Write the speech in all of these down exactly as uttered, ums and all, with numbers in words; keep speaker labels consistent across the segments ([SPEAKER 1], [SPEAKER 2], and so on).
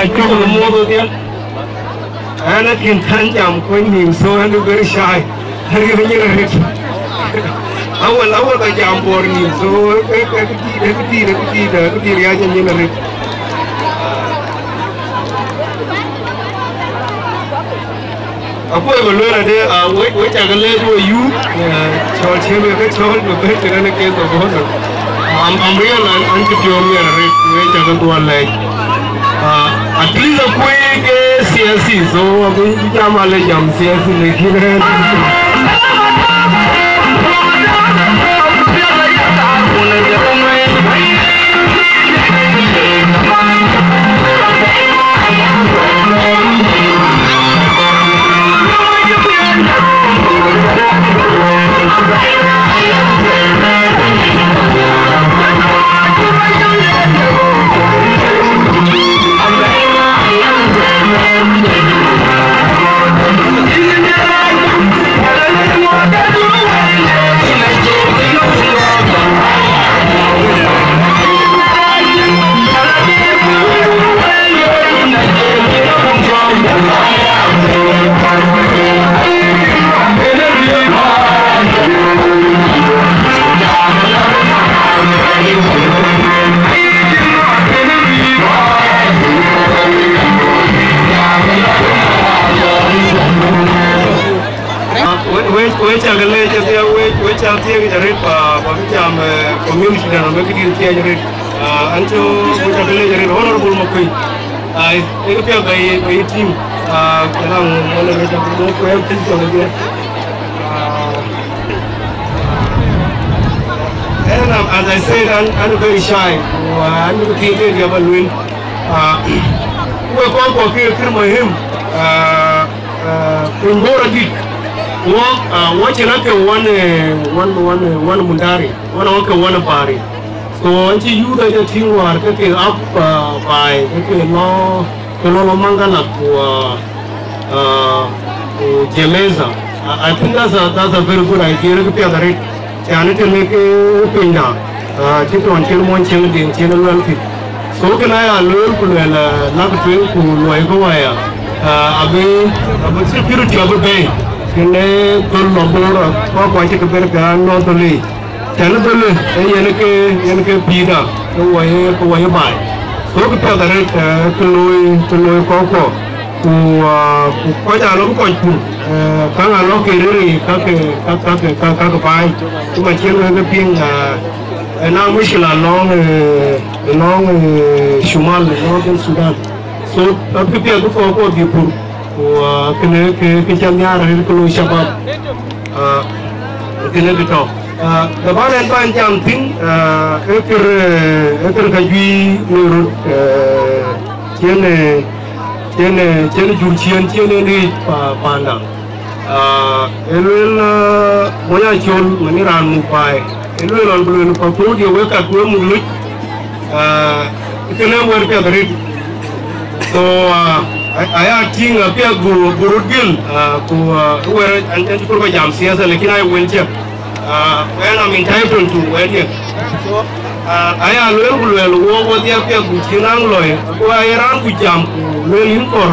[SPEAKER 1] cho một mô tiên anh ấy thiên thần chạm quanh nhiều số anh ấy very shy anh ấy như là awal awal cái chạm bor nhiều số cái cái cái cái cái cái cái cái cái cái như là aku yang belum ada, wait wait jangan leh tu you, cakap cakap ke cakap tu ke jangan ke tu bohong. Am amrian anti jom ni ada, wait jangan tuan leh. At least aku ke siasi, so aku jam malah jam siasi lagi kan. Wait, I can let you wait, wait, I'll take it a rip, Pamjam, community, and make it theatre. Until we have a honorable Mokui. I take up by a team. And as I said, I'm very shy. I'm looking at the other win. We're going to kill him. Pringora Walk, watching like one, one, one, one mundari, one okay, one party. So until you that the team were taken up by okay, no, no mangala to Jamaica. I think that's a that's a very good idea. To be a great, and to make a pinna, to until one channel in channel wealthy. So can I learn to not drink to Loigoya? I mean, about security of a bay. Kene tol nombor ko ko ci ko berga no toli tan tol e yene ke yene ke pida ko waye ko waye bay so ko ta dare ko loy ko loy ko ko ku ku ko ja lo ko ku ka nga lo ke ri ka ke ka ka ke ka ka ko bay ku ma chen ke ping na mushila long long shumal no den Sudan so ka ke ko ko di pur kene ke ke jamnya rahil ko shabab kene beto da balen ban jam tin eker eker kajui nurut tiene tiene tiene jurchian tiene ni panda elwel moya chol maniran mu pai elwel on bulu ko ko di weka ko mu lut kene wer ke darit so I think a pair go Burudil, who were and for jam siasa, like I went here. When I'm entitled to wait here. So I will well over the appear with Chinang Loy, who I ran with jam, really for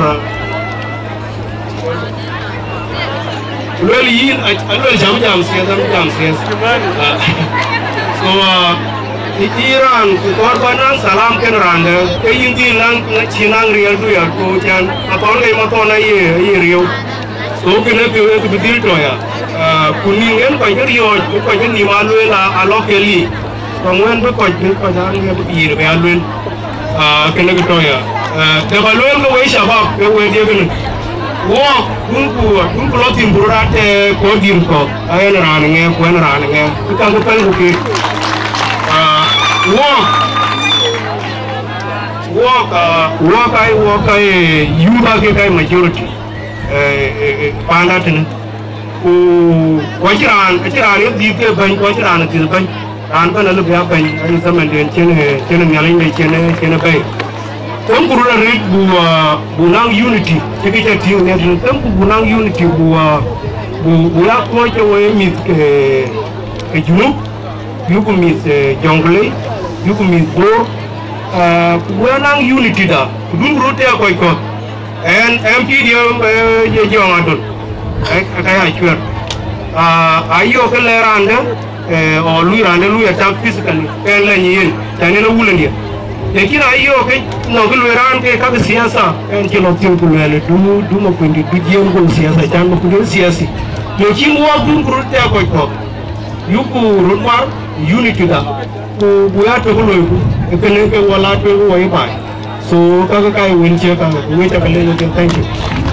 [SPEAKER 1] really I will jam jam siasa, jam siasa. So Iran, korbanan salam kan randa, kayak ini lang Chinang real tu ya, tu jangan atau lagi macam mana ye ye real. So kena kena tu betul tu ya. Kuning kan kau jadi yo, kau jadi ni malu lah alok keli. Kamuan tu kau jadi kau jangan dia betul betul. Kena gitu ya. Kebaluan kau wei shabab, kau wei dia kan. Wah, tunggu, tunggu lo timbul rate kau dim kau. Ayah neranengnya, kau neranengnya. Kita tu kan bukit. Walk, walk, walk. I walk. I you bagi kai majority. Panda tu, oh, wajiran, wajiran itu di ke bank, wajiran itu di bank. Ran kan lalu biar bank, ini sama dengan cene, cene nyalin deh, cene, cene bank. Tengku rula red buah bunang unity, jadi kita tinggal ni. Tengku bunang unity buah buah kau cewek mit ke ke junub, junub mit jungle. You can meet Bor, wenang unity da dun rote ko ko en M P dia je jongadul kaya chuer ayo ke leranda o lu randa lu ya tap physically en la nyin tani la wulandia lekin ayo ke no ke lu ran ke ka siasa en ke lo tin ku le du du mo ko ndi du jiem ko siasa tan mo ko siasi lekin wa dun rote ko ko yuku rumar unity da ku buya to ko lo ku ke ne ke wala to wo yi ba so ka ka kai win che ka we ta ka le thank you.